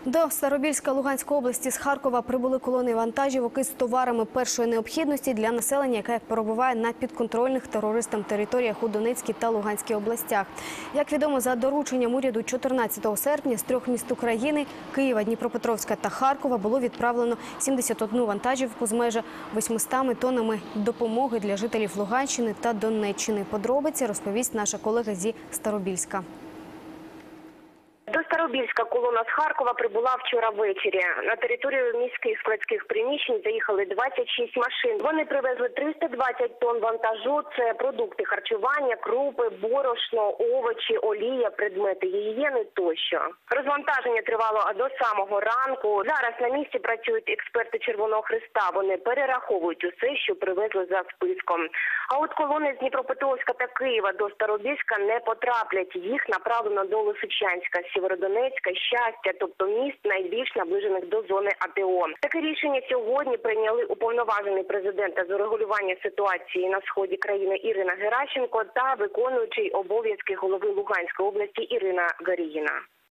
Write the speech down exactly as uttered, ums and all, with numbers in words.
До Старобільська Луганської області з Харкова прибули колони вантажівок із товарами першої необхідності для населення, яке перебуває на підконтрольних терористам територіях у Донецькій та Луганській областях. Як відомо, за дорученням уряду чотирнадцятого серпня з трьох міст України – Києва, Дніпропетровська та Харкова – було відправлено сімдесят одну вантажівку з майже восьмистами тоннами допомоги для жителів Луганщини та Донеччини. Подробиці розповість наша колега зі Старобільська. До Старобільська колона з Харкова прибула вчора ввечері. На територію міських складських приміщень заїхали двадцять шість машин. Вони привезли триста двадцять тонн вантажу. Це продукти харчування, крупи, борошно, овочі, олія, предмети гігієни тощо. Розвантаження тривало до самого ранку. Зараз на місці працюють експерти Червоного Хреста. Вони перераховують усе, що привезли за списком. А от колони з Дніпропетровська та Києва до Старобільська не потраплять. Їх направлено до Лисичанська, Сєвєродонецька, Щастя, тобто міст найбільш наближених до зони АТО. Таке рішення сьогодні прийняли уповноважений президента з урегулювання ситуації на сході країни Ірина Геращенко та виконуючий обов'язки голови Луганської області Ірина Гарігіна.